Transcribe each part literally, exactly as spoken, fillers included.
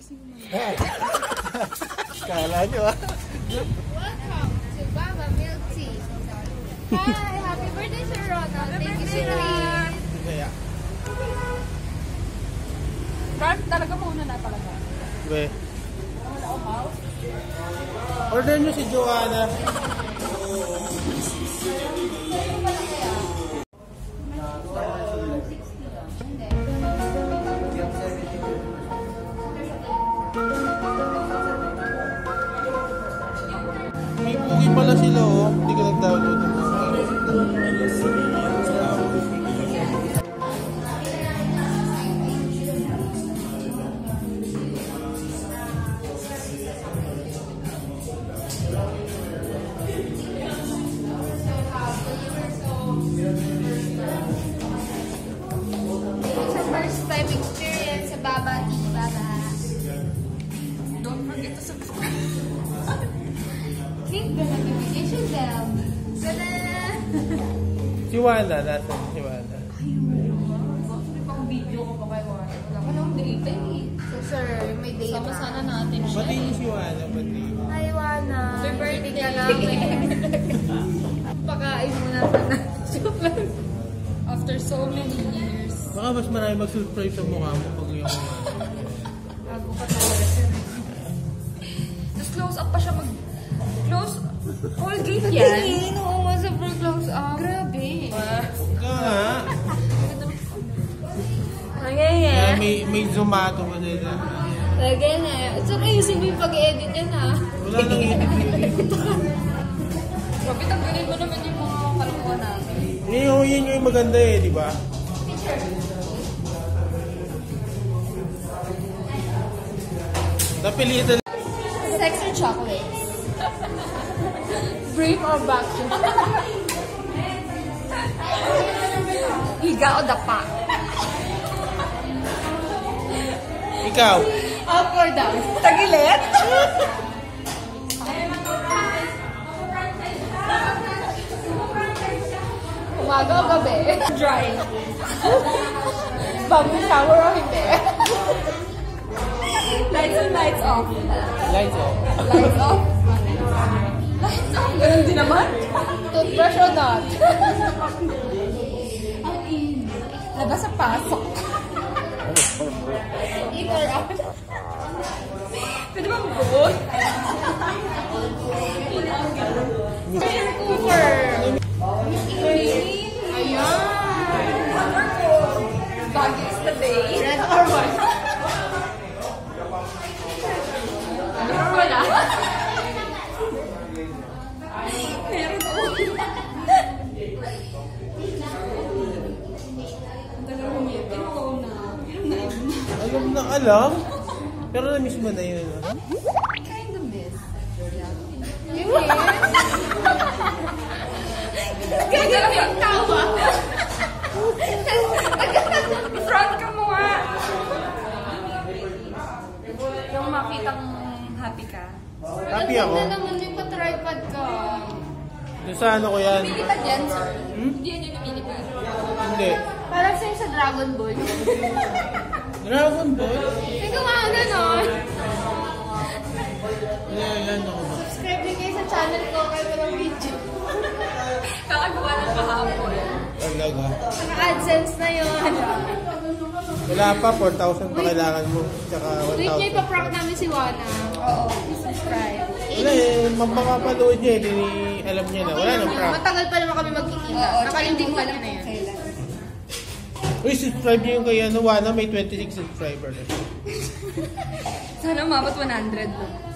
gising mo na. Kala nyo ah. Welcome to Baa Baa Milk Tea. Hi! Happy birthday, Sir Ronald. Thank you, Sir Ronald. Kaya. Carl, talaga muna na talaga. Be. Order nyo si Wana. May pugi pala sila oh. Hindi ka nag-download. First time experience sa Baa Baa Tea. Baa Baa. Don't forget to subscribe. Click the notification bell. Tada! Si Wana, natin si Wana. May pang video ko pa kay Wana. Wala ka nang date eh. So, sir, may date Sama na. sana natin siya. Pati yung si Wana, pati. Hi, Wana. Happy birthday ka namin. Pakain mo na sana. After so many years. Baka mas marami mag-subscribe sa mukha mo pag yung Bago pa talaga siya. Tapos close up pa siya mag... Close... Colgate yan. Oo nga, sobrang close up. Grabe. nga. Lagay nga. Kaya may, may zomato pa nila. Lagay nga. Tsaka ayusin mo yung pag-edit yan ha. Wala nang edit. Grabe, tanggalin mo naman yung mga kalokohan natin. Yun, yun yung maganda eh, di ba? Napilitan. Sex or chocolates? Brave or vacuum? Higa o dapa? Ikaw. Up or down? Tagilit? Umaga o gabi? Dry. Bago shower o hindi? Lights on, lights off. Lights off. Lights off? Lights off? Ganun din naman? Toothbrush or not? Labas sa pasok. In or out? Pwede bang good? Cooper. Ayan. Bagay is the day. Red or white? Ano wala? Meron po. Ang tagal humiyap. Ikaw na. Inom na inom na. Alam na alam. Pero na-miss mo na yun. Ah. Kind of miss. Yung hair? Gagawin yung tawa. Front ka mo nga. Yung makitang happy ka. Happy ako. Ano na naman yung pa-tripod ka? Yung sa ano ko yan. Pinilipad yan, sir. Hmm? Hindi yan yung pinilipad. Hindi. Parang sa'yo sa Dragon Ball. Dragon Ball? Ikaw nga gano'n. Yan, yan ako ba? Subscribe din kayo sa channel ko kaya walang video. Kakagawa ng kahapon. Talaga. Naka-AdSense na yun. Wala pa, four thousand pa kailangan mo. Tsaka one Wait niya, thousand. ipaprank namin si Wana. Oo, subscribe. Wala eh, mapapapanood niya eh. Di alam niya na. Wala nang prank. Matagal pa naman kami magkikita. Oo, Nakalimutan hindi na yun. Uy, subscribe niyo yung kay ano, Wana, may twenty-six subscribers. Sana umabot one hundred.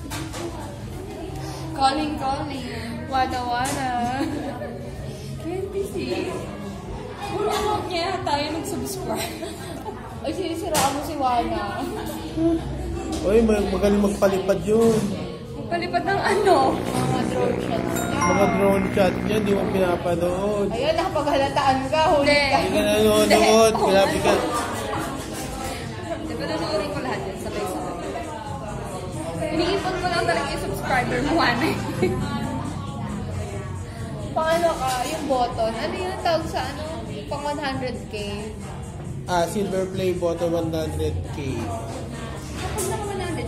Calling, calling. Wana, Wana. twenty-six. Puro amount niya tayo nag-subscribe. Ay, sinisiraan mo si Wana. Uy, mag magaling magpalipad yun. Magpalipad ng ano? Mga drone shots niya. Mga drone shot niya, di mo pinapanood. Ayun, nakapagalataan ka. Huli ka. Hindi ka nanonood, grabe ka. Diba nanoorin ko lahat yun, sabay-sabay. Iniipon ko lang talaga yung subscriber mo, Wana. Paano ka? Yung button. Ano yung tawag sa ano? Pang one hundred K? Ah, silver play bottom one hundred K. Kapag naka one hundred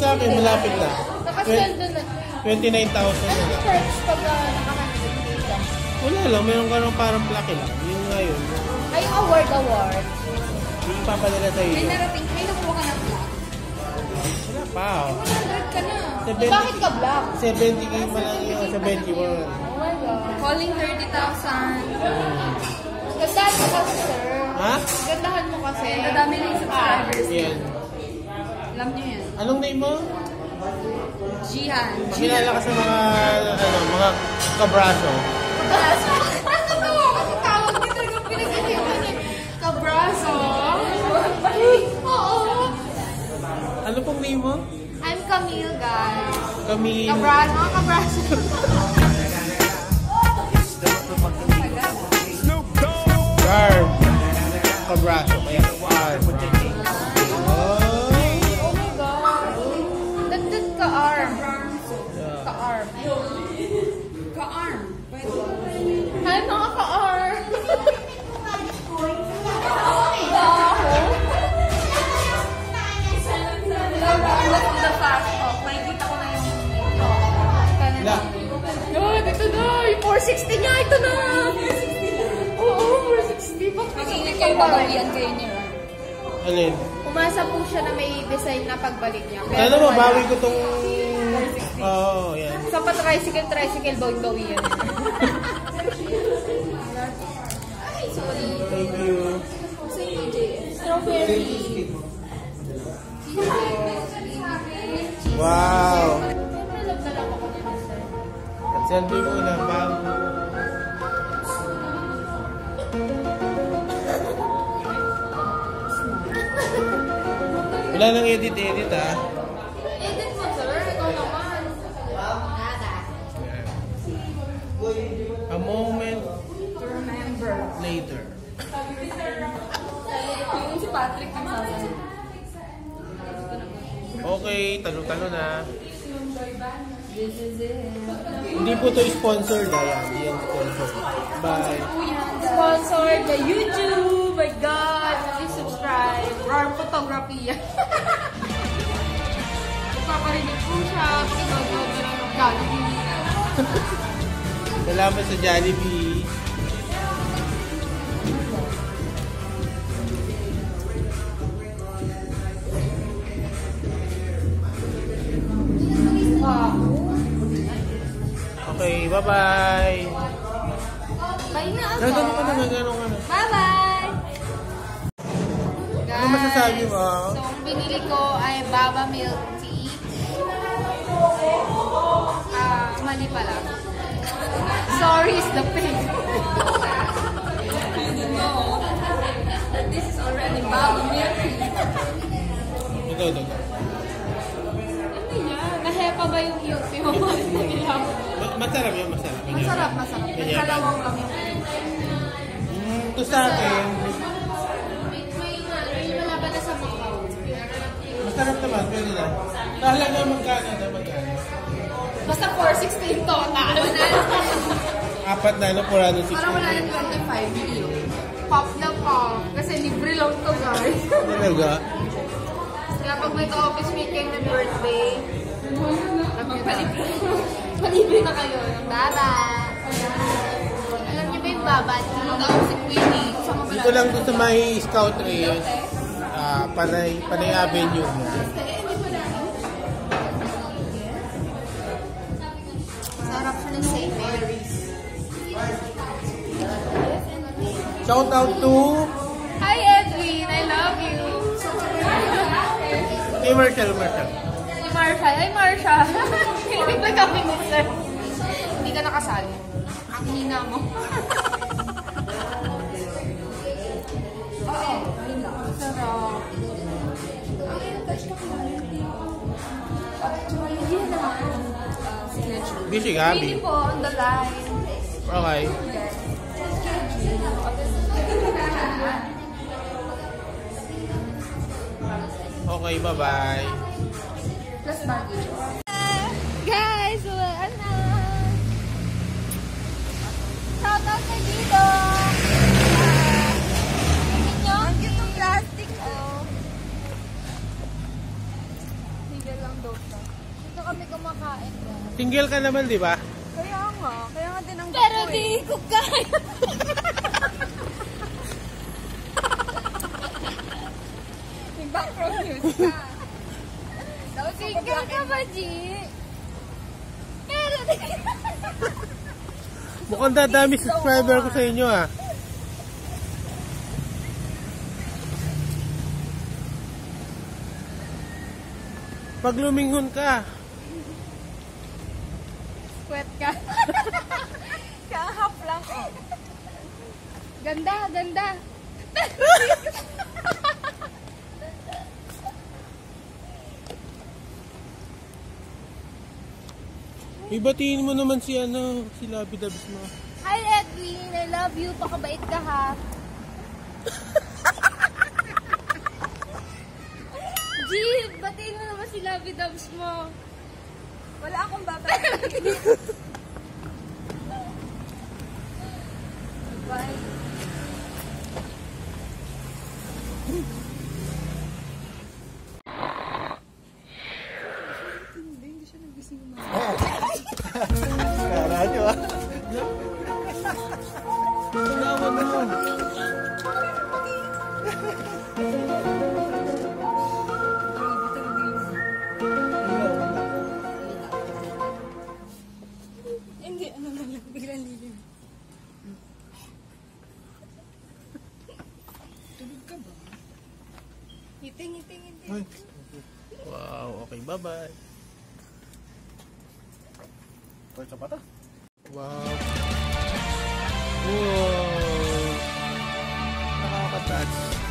sa akin, malapit na. Nakasweldo na. twenty-nine thousand na lang. Perks pag uh, naka-hundred ka. Wala lang, meron ka ng parang plaque lang. Yun nga yun. Ay, yung award, award. Yung papadala sa May iyo. narating, may nakuha ka ng black. Wala pa, oh. one hundred ka na. Eh, bakit ka black? seventy K pa lang yun, seventy-one. Oh my God. Calling thirty thousand. Gandahan mo kasi, sir. Ha? Gandahan mo kasi. Madami na yung subscribers. Yan. Alam niyo yan. Anong name mo? Jihan. Makilala ka sa mga, ano, mga kabraso. Natatawa kasi tawag niya talaga pinag-isipan niya. Kabraso? Oo. Ano pong name mo? I'm Camille, guys. Camille. Kabraso? Mga kabraso. Garb. Kabraso. Kaya Garb. Oh. Oh my God. Nandun ka-arm. Ka-arm. Ka-arm. Hi, mga ka-arm. Look to the fast talk. Makikita ko na yung La. Yan, ito na. Yung four sixty niya, ito na. Oo, four sixty. Mag-ingat kayo, babawian kayo niya. Alin? Umasa po siya na may design na pagbalik niya. Kaya Sana wala. mabawi ko tong... Oo, oh, yan. Sa pa-tricycle, tricycle, bawi-bawi yan. Thank you. Strawberry. Wow. Siyempre, love na lang ako niya, sir. At selfie muna, bago. Wala nang edit-edit, ha? Edit mo, sir. Ikaw naman. A moment To remember. later. Yung si Patrick yung sasabi. Okay, talo-talo na. This is it. Hindi po to sponsored, ha? Yan, yan sponsor. Bye. Sponsored by YouTube. My God. Please subscribe. Rar photography. Paparinig po siya. Pakinood-nood na lang ng Jollibee. Salamat sa Jollibee. Okay, bye-bye. Bye na ako. Gagano ka na, gagano ka na. Bye-bye! Ano masasabi mo? So, ang binili ko ay Baa Baa Milk Tea. Ah, mali pala. Sorry is the pig. This is already Baa Baa milk. Ito, ito, ito. Ano yan? Nahepa ba yung milk tea mo? Ma- Masarap yun, masarap. Ganyan. Masarap, masarap. Ganyan. Kalawang lang yung Mm, ito sa akin, May, may, may malaban na sa Macau. masarap naman, pwede na. Kahalaga magkano na magkano. Basta four sixteen total. Apat na, ano, four sixty. Parang wala yung twenty-five million. Pop na pop. Kasi libre lang to, guys. Talaga? Kaya pag may ka-office meeting na birthday, magpalibre. Palibre na kayo ng Baba. Alam niyo ba yung Baba Tea? Mag-out si Queenie. Kasama pala. Dito lang doon sa may Scout Race, ah, Panay, Panay Avenue. Sarap siya ng Saint Mary's. Shout out to Hi Edwin, I love you. Hey, Marshall, Marshall. Si Marsha. Ay Marsha. Hilig na kami ni sir. Hindi ka nakasali. Ang hina mo. Oo. Ayun lang. Sarap. Busy ka, Really Abi? po, on the line. Okay. Okay, bye-bye. Plus baggage. Guys, wala na. Shout out kay Dito. Tingin nyo? Ang cute ng plastic, oh. Sige lang. daw siya. Dito kami kumakain. Single ka naman, di ba? Kaya nga. Kaya nga din ang Pero gusto di eh. ko kaya. May background music ka. Dapat Single ka ba, G? Pero di Mukhang dadami subscriber ko sa inyo ah. Pag luminghon ka. Sweat ka. Kahap lang. Oh. Ganda, ganda. Ibatiin mo naman si ano, si Labi Dabs mo. Hi, Edwin. I love you. Pakabait ka, ha? G, batiin mo naman si Lovey Dubs mo. Wala akong babatiin. Bye. Hindi, hindi siya nagising naman. Kara nyo ah. Tunawan mo. Hindi, ano na lang, biglang lilim. Tulog ka ba? Ngiting, ngiting, ngiting. Ay. Wow, okay, bye-bye. Kaya sa pata. Wow. Wow. Nakaka-touch.